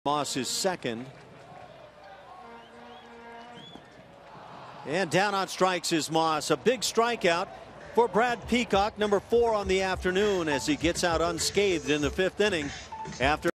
Moss is second. And down on strikes is Moss. A big strikeout for Brad Peacock, number 4 on the afternoon, as he gets out unscathed in the 5th inning after